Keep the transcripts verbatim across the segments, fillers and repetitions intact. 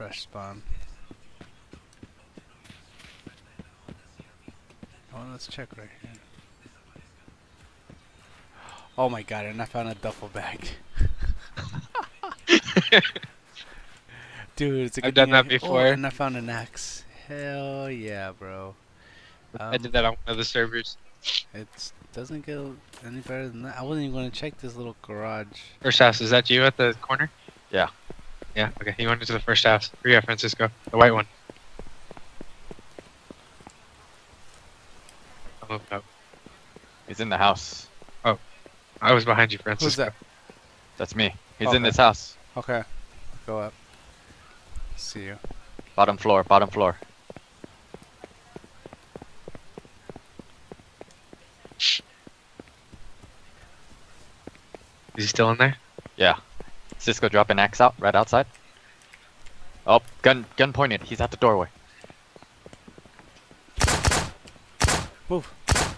fresh spawn. Oh, let's check right here. Oh my god, and I found a duffel bag. Dude, it's a good I've done thing that I, before. Oh, and I found an axe. Hell yeah, bro. Um, I did that on one of the servers. It doesn't get any better than that. I wasn't even going to check this little garage. First house, is that you at the corner? Yeah. Yeah, okay. He went into the first house. Where you at, Francisco? The white one. I'll move up. He's in the house. Oh, I was behind you, Francisco. Who's that? That's me. He's Okay. in this house. Okay. Go up. See you. Bottom floor, bottom floor. Is he still in there? Yeah. Cisco drop an axe out right outside. Oh, gun gun pointed. He's at the doorway. Move.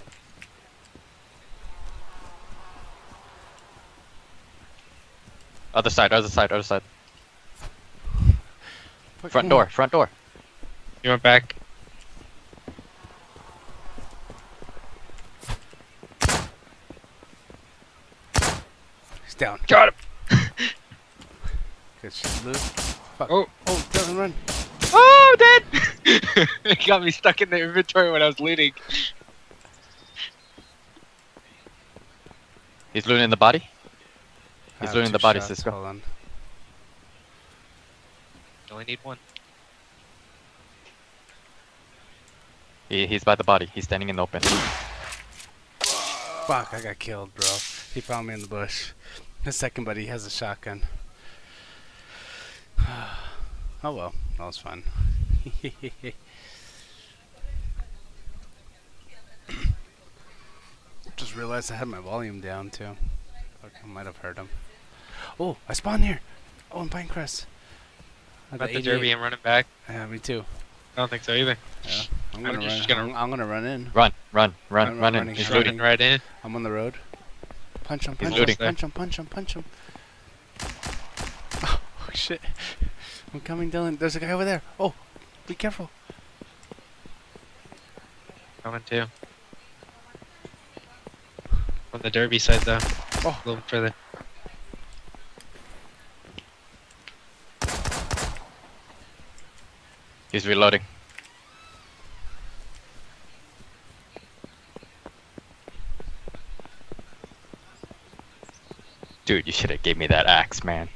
Other side, other side, other side. Fuck, Front come door, on. front door. You went back. He's down. Got him! Good shit, Luke. Fuck. Oh. Oh, Dylan, run. Oh, dead! It got me stuck in the inventory when I was looting. He's looting the body. I He's have looting two the body, shots, Cisco. Hold on. You only need one. He, he's by the body. He's standing in the open. Fuck, I got killed, bro. He found me in the bush. His second buddy has a shotgun. Oh well, that was fun. Just realized I had my volume down too. Fuck, I might have heard him. Oh, I spawned here. Oh, in Pinecrest. At About the eighty-eight. derby and running back. Yeah, me too. I don't think so either. Yeah, I'm I'm gonna run. just gonna- I'm, I'm gonna run in. Run, run, run, I'm run in. running He's straight. looting. Running right in. I'm on the road. Punch him, He's punch him, looting. punch him, punch him, punch him. Oh, shit. I'm coming, Dylan. There's a guy over there. Oh, be careful. Coming too. On the derby side though. Oh. A little further. He's reloading. Dude, you should have gave me that axe, man.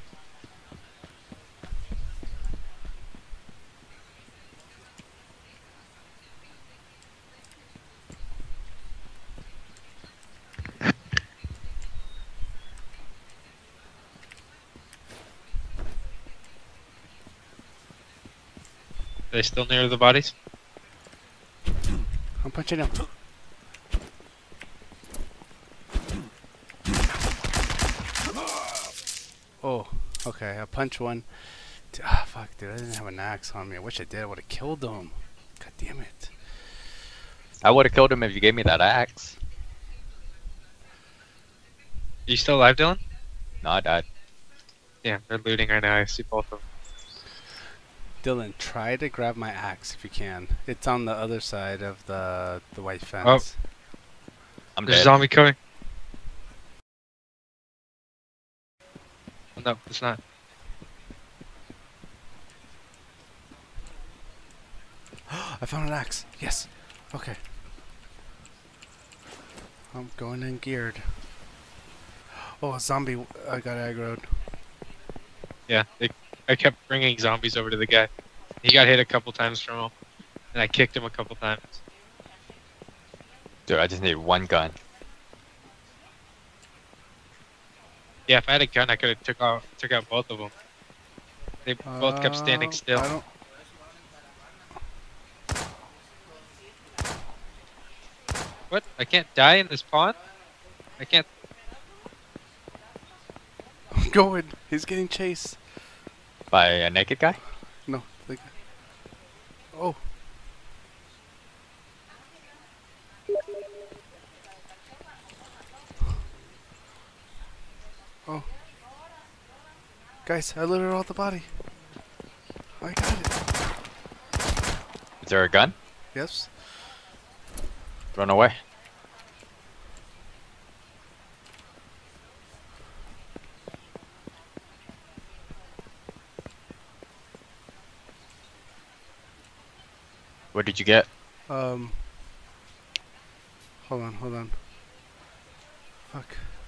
Are they still near the bodies? I'm punching him. Oh, okay. I punched one. D- Ah, fuck, dude. I didn't have an axe on me. I wish I did. I would have killed him. God damn it. I would have killed him if you gave me that axe. You still alive, Dylan? No, I died. Yeah, they're looting right now. I see both of them. Dylan, try to grab my axe if you can. It's on the other side of the the white fence. I'm There's a dead. zombie coming. Oh, no, it's not. I found an axe. Yes. Okay. I'm going in geared. Oh, a zombie. I got aggroed. Yeah, they, I kept bringing zombies over to the guy. He got hit a couple times from him, and I kicked him a couple times. Dude, I just need one gun. Yeah, if I had a gun, I could have took out took out both of them. They both kept standing Uh, still. I don't... What? I can't die in this pond? I can't. I'm going. He's getting chased. By a naked guy? No. Like... Oh. Oh. Guys, I looted all the body. I got it. Is there a gun? Yes. Run away. What did you get? Um. Hold on, hold on. Fuck.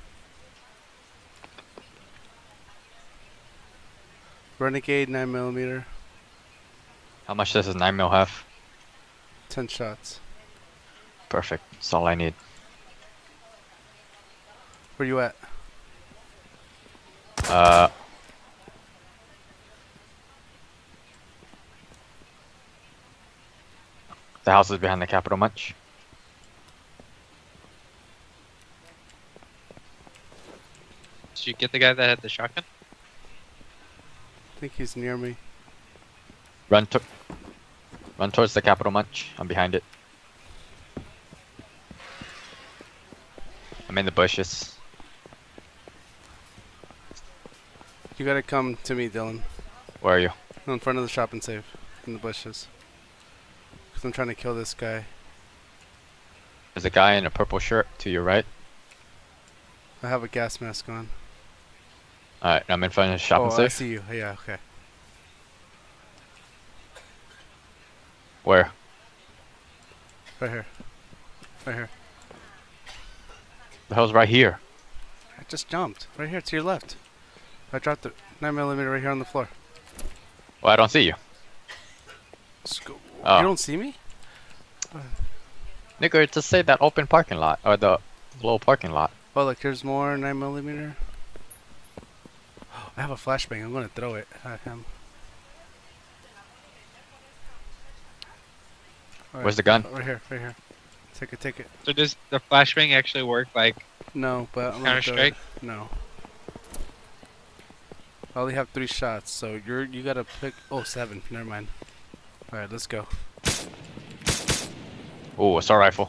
Renegade nine millimeter. How much does this nine mil have? ten shots. Perfect. That's all I need. Where you at? Uh. The house is behind the Capitol Munch. Did you get the guy that had the shotgun? I think he's near me. Run to Run towards the Capitol Munch. I'm behind it. I'm in the bushes. You gotta come to me, Dylan. Where are you? In front of the shop and save. In the bushes. Cause I'm trying to kill this guy. There's a guy in a purple shirt to your right. I have a gas mask on. Alright, I'm in front of the shop Oh, and I save. see you. Yeah, okay. Where? Right here. Right here. The hell's right here? I just jumped. Right here to your left. I dropped the nine millimeter right here on the floor. Well, I don't see you. Sco Oh. You don't see me? Nigga, just say that open parking lot. Or the little parking lot. Oh, look, here's more nine millimeter. I have a flashbang. I'm gonna throw it at him. All Where's the gun? Right here, right here. Take it, take it. So does the flashbang actually work like No, but I'm gonna throw Counter-Strike? it. No. I only have three shots, so you're you gotta pick. Oh, seven. Never mind. All right, let's go. Ooh, assault rifle.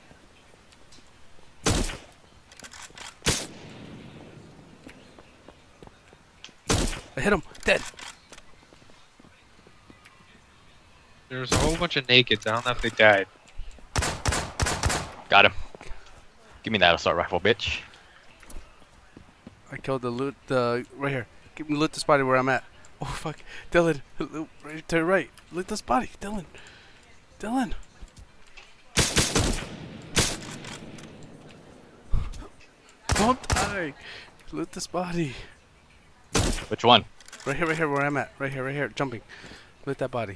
I hit him. Dead. there's a whole bunch of nakeds? I don't know if they died. Got him. Give me that assault rifle, bitch. I killed the loot. The right here. Give me loot this body where I'm at. Oh fuck, Dylan. Loot right to the right. Loot this body, Dylan. Dylan. Don't die. Loot this body. Which one? Right here, right here, where I'm at. Right here, right here, jumping. Loot that body.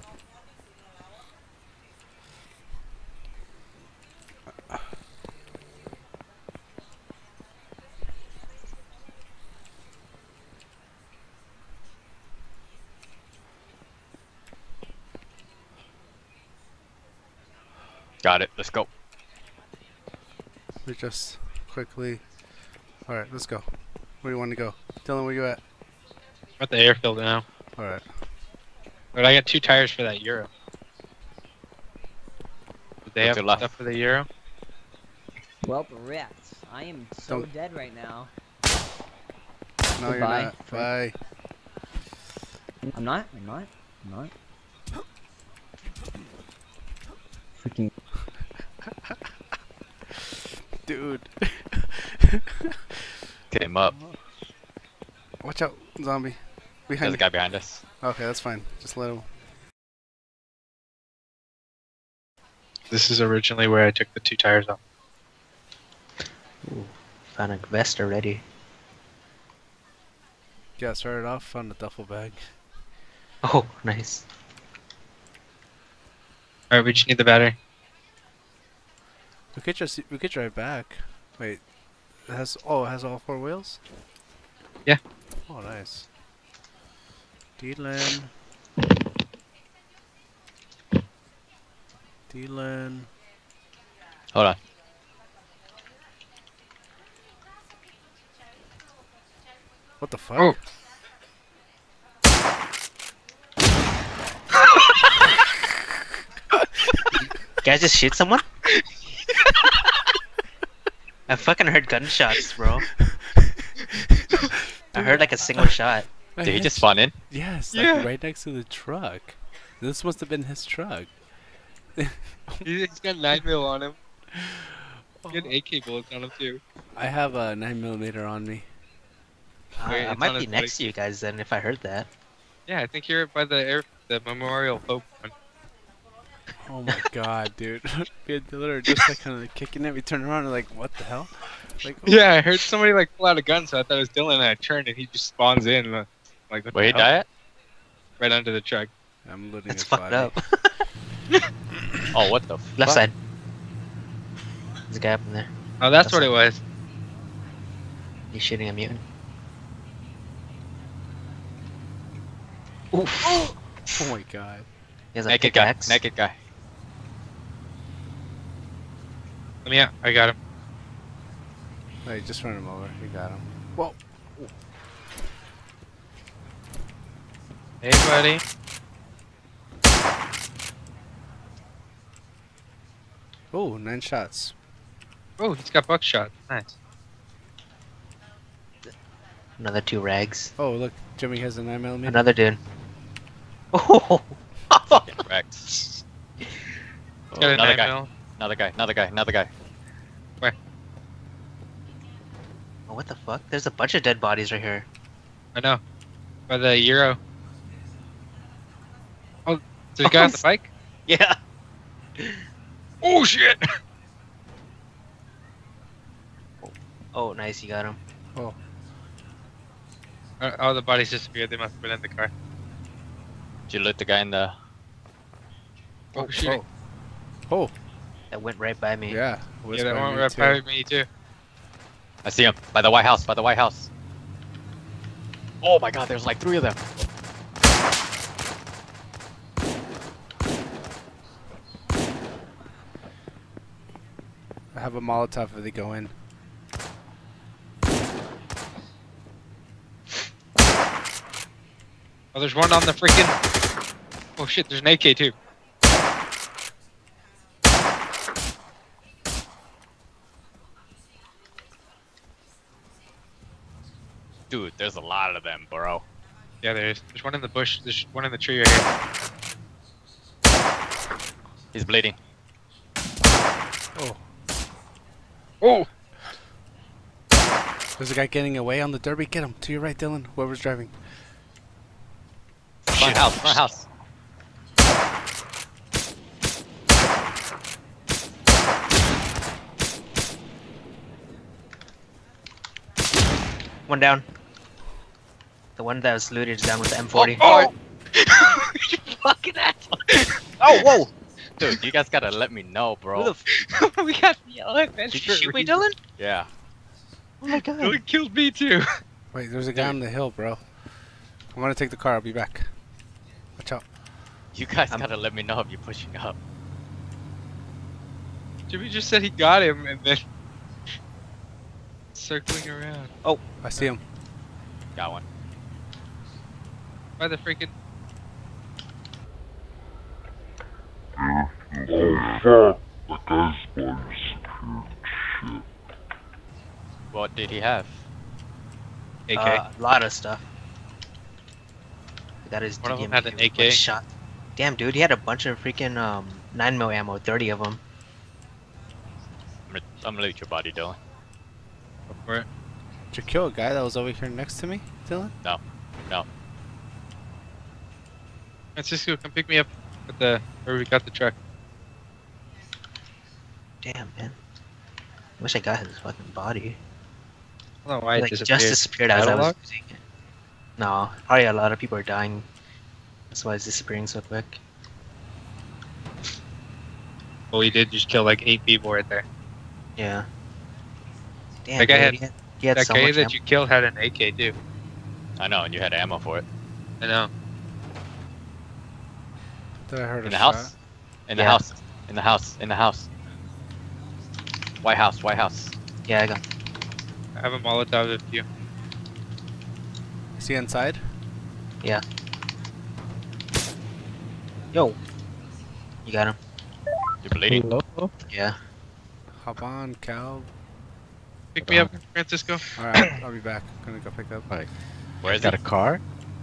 Got it. Let's go. We just quickly. All right, let's go. Where do you want to go, Dylan? Where you at? I'm at the airfield now. All right. But I got two tires for that Euro. Did they What's have your left? stuff for the Euro? Well, rats. I am so Don't- dead right now. No, you're Goodbye, not. friend. Bye. I'm not. I'm not. I'm not. Freaking. Dude. Came up. Watch out, zombie. There's Behind a guy behind us. Okay, that's fine. Just let him. This is originally where I took the two tires off. Ooh, found a vest already. Got started off. Found a duffel bag. Oh, nice. Alright, we just need the battery. We could just we could drive back. Wait, it has oh it has all four wheels. Yeah. Oh, nice. Dylan. Dylan. Hold on. What the fuck? Oh. Guys just shoot someone? I fucking heard gunshots, bro. I heard like a single shot. Did he just spawn in? Yes, like Yeah. right next to the truck. This must have been his truck. He's got nine mil on him. He had A K bullets on him too. I have a nine millimeter on me. Uh, Wait, I it's might on be his next bike. to you guys then if I heard that. Yeah, I think you're by the air, the Memorial Pope one. Oh my god, dude. Me and Dylan are just like kind of like kicking it. We turn around and like, what the hell? Like, oh. Yeah, I heard somebody like pull out a gun, so I thought it was Dylan, and I turned and he just spawns in. And, uh, like, what Where he the hell? die at? Right under the truck. I'm looting That's his fucked body. up. Oh, what the Left fuck? side. There's a guy up in there. Oh, that's, That's what it. it was. He's shooting a mutant. Oh my god. He has a Naked guy. pickaxe. Naked guy. Let me out. I got him. Wait, just run him over. We got him. Whoa. Hey, buddy. Oh, nine shots. Oh, he's got buckshot. Nice. Another two rags. Oh, look. Jimmy has a nine millimeter. Another dude. Oh! Fucking wrecked. He's Oh, got a another nine guy. mil. Another guy. Another guy. Another guy. Oh, what the fuck? There's a bunch of dead bodies right here. I know. By the Euro. Oh, there's a guy on the bike? Yeah. Oh, shit! Oh, nice, you got him. Uh, oh, the bodies disappeared. They must have been in the car. Did you loot the guy in the... Oh, shit. Oh, That went right by me. yeah. Yeah, that one right by me, too. I see him. By the White House. By the White House. Oh my god, there's like three of them. I have a Molotov if they go in. Oh, there's one on the freaking. Oh, shit, there's an A K, too. Dude, there's a lot of them, bro. Yeah, there is. There's one in the bush. There's one in the tree right here. He's bleeding. Oh. Oh! There's a guy getting away on the derby. Get him. To your right, Dylan. Whoever's driving. Front house. Front house. One down. The one that was looted is down with the M forty. Oh! You fucking asshole! Oh, whoa! Dude, you guys gotta let me know, Who bro. the f We got yelled at, man. Did you shoot me, Dylan? Yeah. Oh my god. Dylan killed me, too. Wait, there's a guy on the hill, bro. I'm gonna take the car. I'll be back. Watch out. You guys I'm- gotta let me know if you're pushing up. Jimmy just said he got him, and then circling around. I see him. Got one. By the freaking. Oh fuck, that guy's body secured. Shit. What did he have? A K. Uh, a lot of stuff. That is One of them D M had an K A K. with Shot. Damn, dude, he had a bunch of freaking um nine mil ammo, thirty of them. I'm gonna, I'm gonna loot your body, Dylan. Go for it. Did you kill a guy that was over here next to me, Dylan? No. No. Francisco, come pick me up at the where we got the truck. Damn, man. I wish I got his fucking body. I don't know why He, it like, disappeared. just disappeared as I was Dialogue? using it. No, probably a lot of people are dying. That's why it's disappearing so quick. Well, we did just kill like eight people right there. Yeah. Damn, That guy dude, had- he had, he had That so guy much that ammo. you killed had an A K too. I know, and you had ammo for it. I know. Did I heard In a the shot? house. In the Yeah. house. In the house. In the house. White House. White House. Yeah, I got. I have a Molotov if you. Is he inside? Yo. You got him. You're bleeding. Yeah. Hop on, Cal. Pick me up, Francisco. Alright, I'll be back. I'm gonna go pick up. Where is Got it? a car?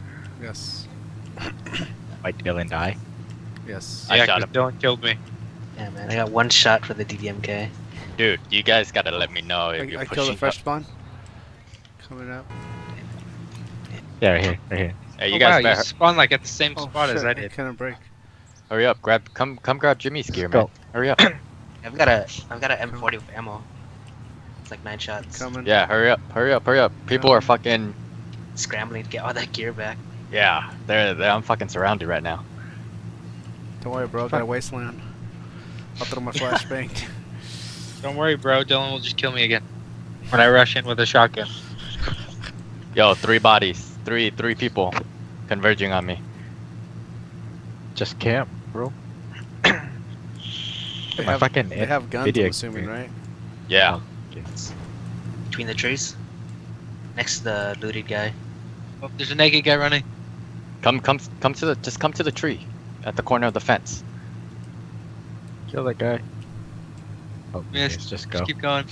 Yes. Might Dylan die? Yes. I yeah, shot 'cause him. Dylan killed me. Yeah, man. I got one shot for the D D M K. Dude, you guys gotta let me know I, if you're I pushing killed the fresh up. spawn. Coming up. Yeah, right here, right here. Hey, you oh, guys wow, you better spawned like at the same Oh, spot shit, as I I did. couldn't break. hurry up. Grab, come, come, grab Jimmy's gear, Go. man. Hurry up. I've got a I've got an M forty with ammo. It's like nine shots. Coming. Yeah, hurry up, hurry up, hurry up. People are fucking. Scrambling to get all that gear back. Yeah, they're, they're. I'm fucking surrounded right now. Don't worry, bro. I got a wasteland. I'll throw my flashbang. Don't worry, bro. Dylan will just kill me again when I rush in with a shotgun. Yo, three bodies, three, three people, converging on me. Just camp, bro. They My have, fucking they have guns, video I'm assuming, screen. right? Yeah. Between the trees. Next to the looted guy. Oh, there's a naked guy running. Come, come, come to the. Just come to the tree, at the corner of the fence. Kill that guy. Oh, Yes, yes, just go. Just keep going.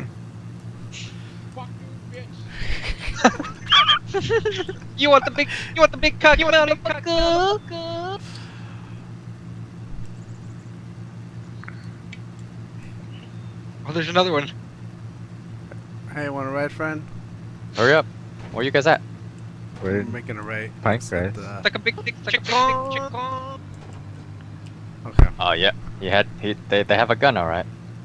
you want the big? You want the big cock? You want the big cock? Oh, there's another one. Hey, want a ride, friend? Hurry up. Where you guys at? We're We're in making a right. Pinecrest. Uh, Like a big, big chicken. Chicken. okay, Oh yeah, he had. He. They. They have a gun, all right.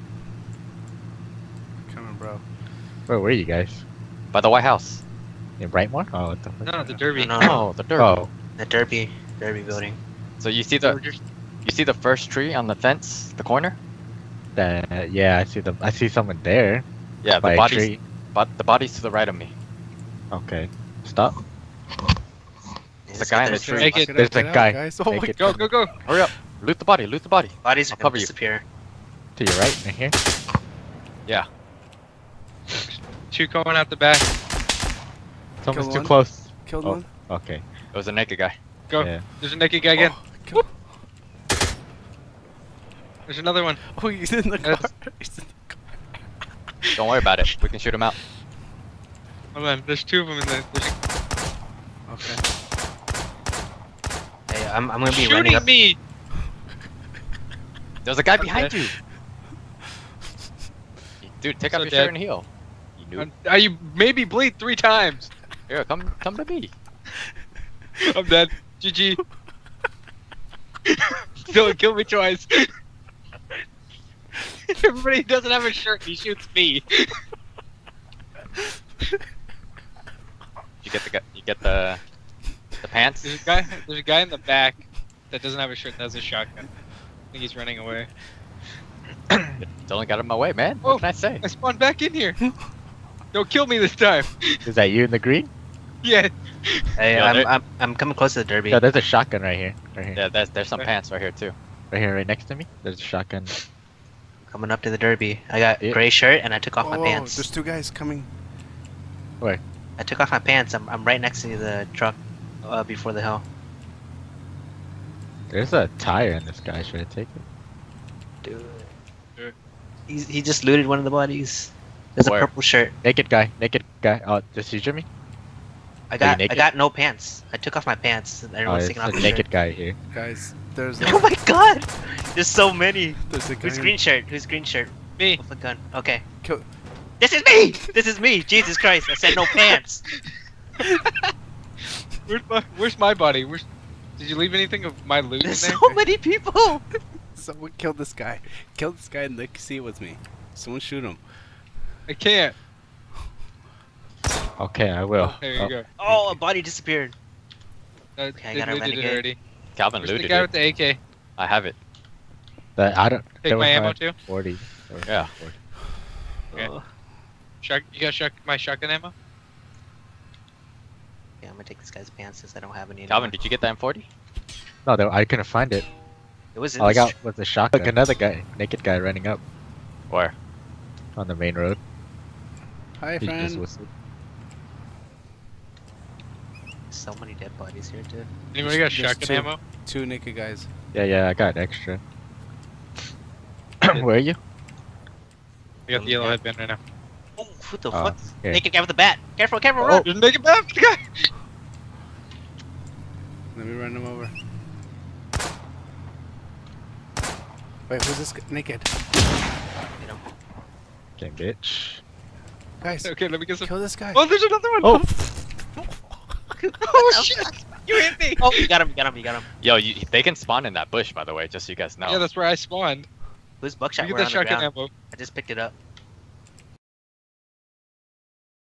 coming, bro. Where were you guys? By the White House. In Brightmore? Oh, what the fuck? No, the derby. No, no, Oh, the dirt. Oh, the derby, derby building. So you see the. You see the first tree on the fence, the corner. that, yeah, I see the. I see someone there. Yeah, by the a bodies. tree. But the bodies to the right of me. Okay, stop. It's the guy in the tree. Make it. Get There's out, a get out, guy. guys. Oh Make my it Go, go, go. Hurry up. Loot the body. Loot the body. Bodies I'll are cover gonna you. disappear. To your right, right here. Yeah. Two going out the back. Someone's Kill too one. close. Killed Oh. one. Okay. It was a naked guy. Go. Yeah. There's a naked guy again. Oh, kill- There's another one. oh, he's in the car. That's- He's in the car. Don't worry about it. We can shoot him out. Hold on. There's two of them in there. There's Okay. Hey, I'm I'm gonna be shooting running up. me. There's a guy I'm behind dead. you. Dude, take So off your dead. shirt and heal. You noob. I'm, uh, you made me bleed three times. Here, come, come to me. I'm dead. G G. Dylan killed me twice. Everybody doesn't have a shirt. He shoots me. You get the, gu- you get the, the pants. There's a guy. There's a guy in the back that doesn't have a shirt and has a shotgun. I think he's running away. Dylan got him away, man. Oh. What can I say? I spawned back in here. Don't kill me this time. Is that you in the green? Yeah. Hey, Yeah, I'm, there- I'm I'm coming close to the derby. Yeah, there's a shotgun right here. Right here. Yeah, there's, there's some Okay. pants right here too. Right here, right next to me. There's a shotgun. Coming up to the derby. I got Yeah. gray shirt and I took off my Oh, pants. there's two guys coming. Where? I took off my pants. I'm I'm right next to the truck, uh, before the hill. There's a tire in this guy. Should I take it? Dude. Sure. He's, he just looted one of the bodies. There's Where? a purple shirt. Naked guy. Naked guy. Oh, just you, Jimmy? I got I naked? got no pants. I took off my pants. And Oh, everyone's it's taking off a their naked shirt. guy here. Guys, there's a, Oh my god! There's so many. there's a guy. Who's in- green shirt? Who's green shirt? Me. With a gun. Okay. Kill- This is me! This is me! Jesus Christ! I said no pants! Where's my Where's my body? Where's Did you leave anything of my loot in There's there? so many people! Someone killed this guy. Killed this guy in the seat with me. Someone shoot him. I can't. Okay, I will. There you Oh, go. Oh, a body disappeared. Uh, Okay, I they got a looted it renegade. already. Calvin Where's the looted guy it. with the A K? I have it. That, I don't. Take there my was ammo not too. forty. There was Yeah. not forty. Okay. Oh. Shot, you got shot, my shotgun ammo? Yeah, I'm gonna take this guy's pants since I don't have any. Calvin, anymore. did you get the M forty? No, there, I couldn't find it. It was in All I this got was a shotgun. Look, another guy, naked guy running up Where? on the main road. Hi, He just friend. whistled. So many dead bodies here too. Anybody got There's shotgun two. ammo? Two naked guys. Yeah, yeah, I got extra. Where are you? I got the yellow headband right now. Oh, what the Oh, fuck? here. Naked guy with the bat. Careful, careful, Oh. run! There's a naked bat with the guy! Let me run him over. Wait, who's this guy? Naked? You know. Okay, bitch. Guys, Okay, let me get some. kill this guy. Oh, there's another one. Oh. Oh shit! You hit me. Oh, you got him, you got him, you got him. Yo, you, they can spawn in that bush, by the way, just so you guys know. Yeah, that's where I spawned. Who's buckshot? Look We're at on that the shotgun ground. ammo. I just picked it up.